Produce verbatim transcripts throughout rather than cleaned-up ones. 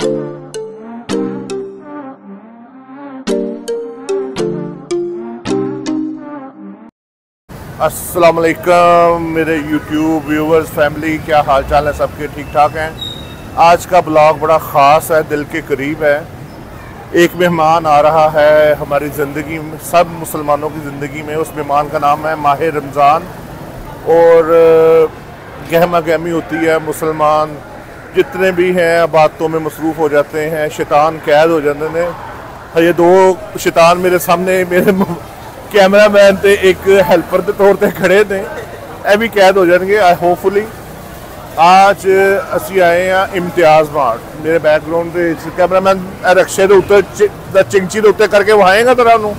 अस्सलाम वालेकुम मेरे यूट्यूब व्यूवर्स फैमिली, क्या हाल चाल है? सबके ठीक ठाक हैं। आज का ब्लॉग बड़ा ख़ास है, दिल के करीब है। एक मेहमान आ रहा है हमारी ज़िंदगी में, सब मुसलमानों की ज़िंदगी में। उस मेहमान का नाम है माह रमज़ान। और गहमा गहमी होती है, मुसलमान जितने भी हैं बातों में मसरूफ़ हो जाते हैं, शैतान कैद हो जाते हैं। ये दो शैतान मेरे सामने मेरे कैमरा मैन ते एक हेल्पर के तौर पर खड़े ने, यह भी कैद हो जाएंगे होपफुली। आज असी आए हैं इम्तियाज़ मार्ट। मेरे बैकग्राउंड के कैमरा मैन रक्शे के उत्ते चिंची के उत्ते करके वहाएगा तरह नू।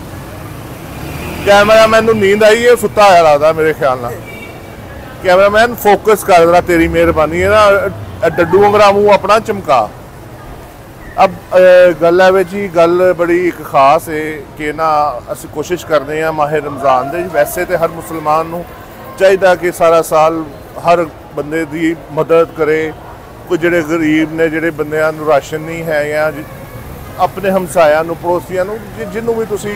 कैमरा मैन नींद आई है, सुता आया लगता मेरे ख्याल ना। कैमरा मैन फोकस कर जरा, तेरी मेहरबानी है ना, डड्डू वंगरा मूँह अपना चमका। अब गल है जी, गल बड़ी एक खास है कि ना असी कोशिश करते हैं माह रमज़ान दे। वैसे तो हर मुसलमान नू चाहिए कि सारा साल हर बंदे की मदद करे। कोई जोड़े गरीब ने, जोड़े बंदियां नू राशन नहीं है, या अपने हमसाया नू, पड़ोसियों नू, जिन्हों भी तुसी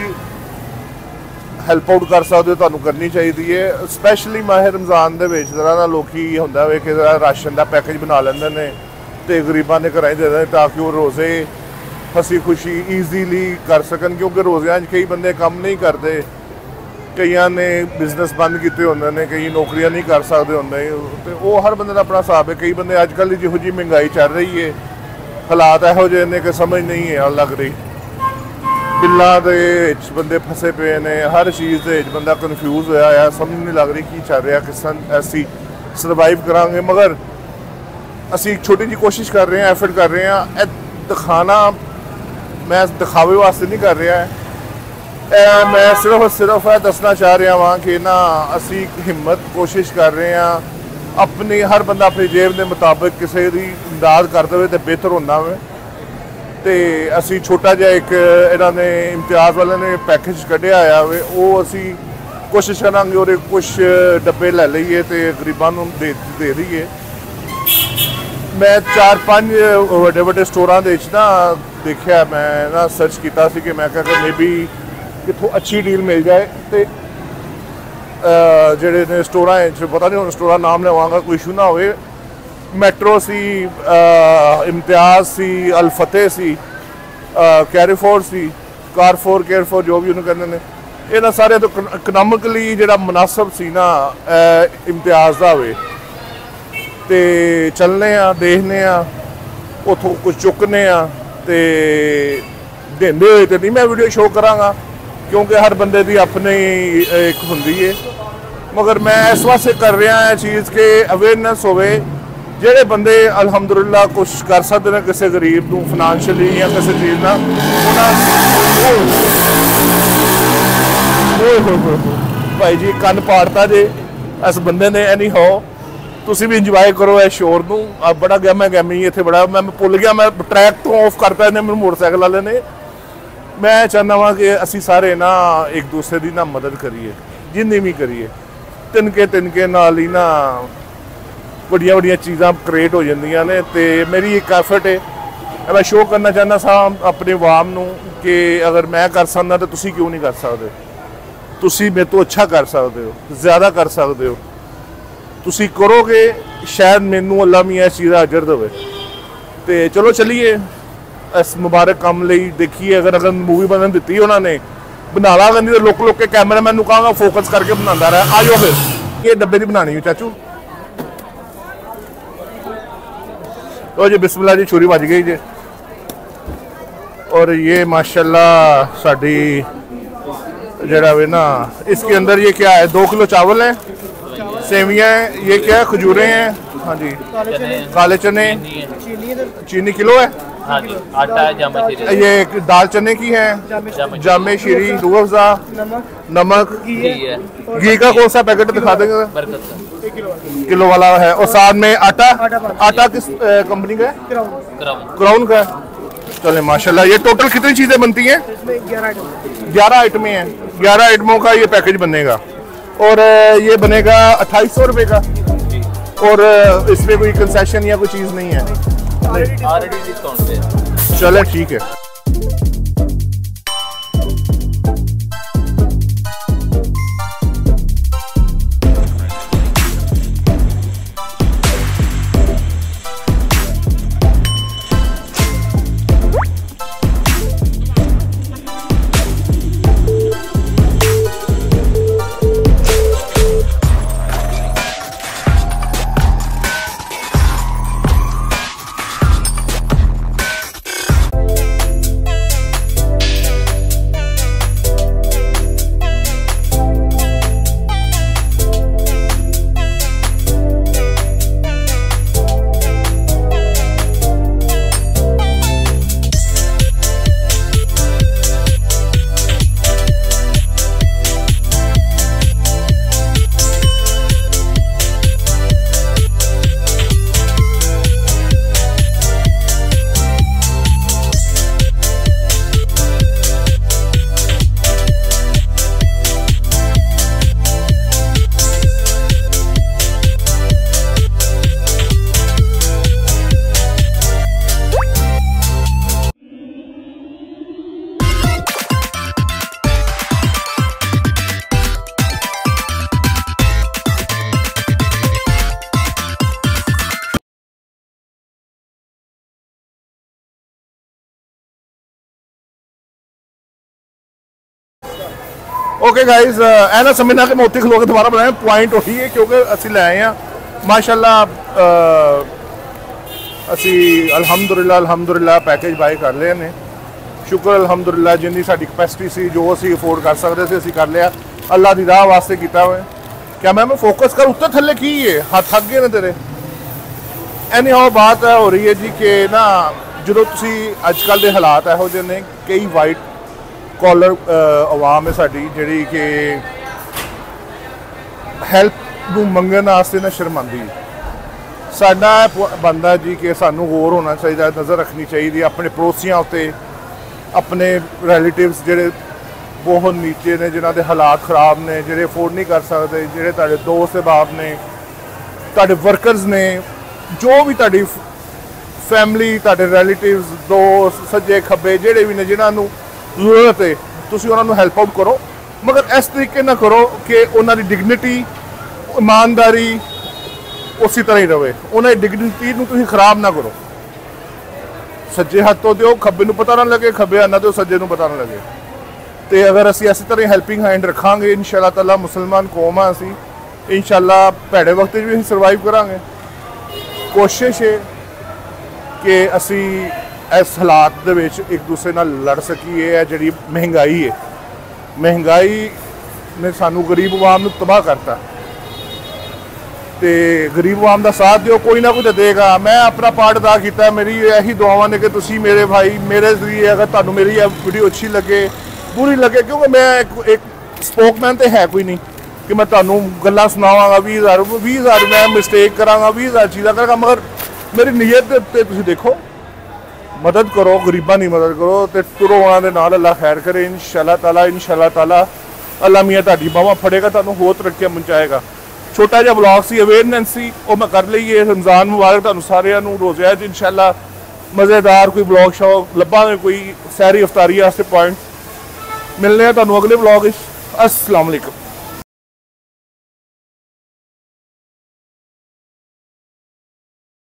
हैल्प आउट कर सकते हो, तुहानू करनी चाहिए है। स्पैशली माह रमज़ान दे विच जरा ना लोकी हुंदा वे कि जरा राशन का पैकेज बना लेंदे ने तो गरीबों ने घर दे दें, ताकि वो रोज़े हसी खुशी ईजीली कर सकन। क्योंकि रोज़ियां कई बंदे काम नहीं करते, कई ने बिजनेस बंद किए होंगे ने, कई नौकरियां नहीं कर सकते होंगे, तो वो हर बंदे का अपना हिसाब है। कई बंदे अजकल जिहो जी महंगाई चल रही है, हालात यहो जे ने कि समझ नहीं है लग रही। बिलों के बंदे फसे पे ने, हर चीज़ के बंदा कन्फ्यूज होया, समझ नहीं लग रही की चल रहा, किस असी सर्वाइव करांगे। मगर असी एक छोटी जी कोशिश कर रहे हैं, एफर्ट कर रहे हैं। दिखाना मैं दिखावे वास्ते नहीं कर रहा है, मैं सिर्फ सिर्फ है दसना चाह रहा वहाँ कि ना असी हिम्मत कोशिश कर रहे हैं अपनी, हर बंदा अपनी जेब के मुताबिक किसी की इमदाद करते हुए तो बेहतर होंदा वे। तो असी छोटा जिहा एक इन्होंने इम्तियाज़ वाले ने पैकेज कढ़िया आया वे, वो असी कोशिश करांगे और कुछ डब्बे ले लीए तो गरीबों को दे दे दईए। मैं चार पाँच वड्डे वड्डे स्टोरां दे विच ना देखिया, मैं ना सर्च किया कि मैं क्या मे बी कितों अच्छी डील मिल जाए। तो जेडे ने स्टोरां पता नहीं, स्टोरां नाम लवांगा, कोई इशू ना होए। मैट्रो सी, इम्तियाज़ सी, अल फतेह सी, कैरीफोर सी, कारफोर केयरफोर जो भी उन्होंने कहते हैं, इन्होंने सारे तो इकनॉमिकली जो मुनासिब सी ना इम्तियाज़ का होवे। तो चलने आ, देखने आ, उतों कुछ चुकने आ, तो देंदे हुए तो नहीं मैं वीडियो शो करांगा, क्योंकि हर बंदे की अपनी एक होंदी है। मगर मैं इस वास्ते कर रहा है चीज़ के अवेयरनेस होवे, जेडे बंदे अलहमदुलिल्लाह कुछ कर सकते हैं किसी गरीब को फाइनैंशियली या किसी चीज़ ना, भाई जी कन पाड़ता जे इस बंदे ने। एनी हो तुसी भी इंजॉय करो इस शोर नू। अब बड़ा गहमा गहमी इत्थे बड़ा, मैं भुल गया, मैं ट्रैक तो ऑफ करता इन्हें मेरे मोटरसाइकिल वाले ने। मैं चाहना वा कि असी सारे ना एक दूसरे की ना मदद करिए, जिन्नी भी करिए। तिनके तिनके नाल ही ना बड़िया बड़िया चीज़ां क्रिएट हो जांदियां ने। तो मेरी एक एफर्ट है, मैं शो करना चाहना सा अपने अवाम नू कि अगर मैं कर सकदा तो तुसी क्यों नहीं कर सकते। तुसी मेरे तो अच्छा कर सकते हो, ज़्यादा कर सकते हो। तुसी करोगे शायद मैनू अल्लाह मियां इस चीज़ का अजर देवे। तो चलो चलिए इस मुबारक काम लिए देखिए। अगर अगर मूवी बनन दी उन्होंने बना ला करनी तो लुक लुक के कैमरा मैन नू कहांगा फोकस करके बनाता रहा। आ जाओ फिर ये डब्बे की बनानी है चाचू। तो जी बिस्मिल्लाह जी, छुरी बज गई जी। और ये माशाल्लाह साड़ी जरा वे ना, इसके अंदर ये क्या है, दो किलो चावल है, सेवियाँ हैं, ये क्या है, खजूरें हैं, हाँ जी, काले चने, चीनी किलो है, आटा है, जामे शीरी, ये दाल चने की है, जामे शीरी, रूह अफ़ज़ा, नमक, घी का कौन सा पैकेट दिखा देंगे, किलो वाला है। और साथ में आटा, आटा किस कंपनी का है, क्राउन का है। चले माशाल्लाह। ये टोटल कितनी चीज़ें बनती हैं? ग्यारह आइटमें हैं, ग्यारह आइटमों का ये पैकेज बनेगा। और ये बनेगा अट्ठाईस सौ रुपये का, और इसमें कोई कंसेशन या कोई चीज़ नहीं है। ऑलरेडी डिस्काउंट पे। चले ठीक है। ओके गाइज ऐ ना समझना कि मैं उत्थे खलो के दोबारा बनाया पॉइंट वही है क्योंकि असी ले आए हैं माशाल्लाह असी अलहमदुलिल्लाह अलहमदुलिल्लाह पैकेज बाय कर लिया ने शुक्र अलहमदुलिल्लाह जिन्नी साडी कैपेसिटी सी जो असी अफोर्ड कर सकते थे असी कर लिया अल्लाह की राह वास्ते किया हुआ क्या मैं मैं फोकस कर उत्ते थले की है हाथ थक गए ने तेरे एनी हाउ बात हो रही है जी कि ना जो तुसी अजकल के हालात इहो जिहे ने कई वाइट कॉलर आवाम है साड़ी जी कि हैल्प नूं मंगण वास्ते ना शर्मांदी साडा बनदा जी कि सानू गौर होना चाहिए नज़र रखनी चाहिए अपने पड़ोसियों उत्ते अपने रिलेटिव्स जिहड़े बहुत नीचे ने जिन्हां दे हालात खराब ने जिहड़े अफोर्ड नहीं कर सकते जिहड़े तुहाडे दोस्त अहबाब ने तुहाडे वर्कर्स ने जो भी तुहाडी फैमिली तुहाडे रिलेटिव्स दोस्त सज्जे खब्बे जिहड़े भी ने जिन्हां नूं जरूरत है तुसीं उन्हां नूं हैल्प आउट करो मगर इस तरीके ना करो कि उन्हां दी डिग्निटी ईमानदारी उसी तरह ही रहे उन्हां दी डिग्निटी नूं तुसीं खराब ना करो सज्जे हाथ तो दो खब्बे नूं पता ना लगे खब्बे हाथ ना दो सज्जे नूं पता ना लगे तो अगर असी इस तरह हैल्पिंग हैंड रखांगे इंशाअल्लाह ताला मुसलमान कौम आ असी इंशाअल्लाह भैड़े वक्त भी असीं सर्वाइव करांगे कोशिश है कि असी इस हालात दे विच एक दूसरे नाल लड़ सकीए है जिहड़ी महंगाई है महंगाई ने सानू गरीब आवाम नूं तबाह करता तो गरीब आवाम का साथ दो कोई ना कोई तो देगा मैं अपना पार्ट अदा किया मेरी यही दुआवां ने कि तुसीं मेरे भाई मेरे जरिए अगर तुहानू मेरी वीडियो अच्छी लगे बुरी लगे क्योंकि मैं एक, एक स्पोकमैन तो है कोई नहीं कि मैं तुहानू गल्लां सुनावांगा भी हज़ार भी हज़ार मैं मिसटेक करांगा भी हज़ार चीज़ां करांगा मगर मेरी नीयत ते तुसीं देखो मदद करो गरीबां की मदद करो तो तुरो उन्हां दे नाल अल्लाह खैर करे इंशाअल्लाह ताला इंशाअल्लाह ताला अल्लाह मियाँ तुहाडी बाहां फड़ेगा तुहानू होर तरक्कियां पहुँचाएगा छोटा जिहा ब्लॉग सी अवेयरनेस सी वो मैं कर ली है रमज़ान मुबारक तुहानू सारिਆਂ नू रोज़े च इंशाअल्लाह मज़ेदार कोई ब्लॉग शॉग लब्भांगे कोई सैरी अफतारी वास्ते पॉइंट मिलने तुहानू अगले ब्लॉग अस्सलाम वालेकुम।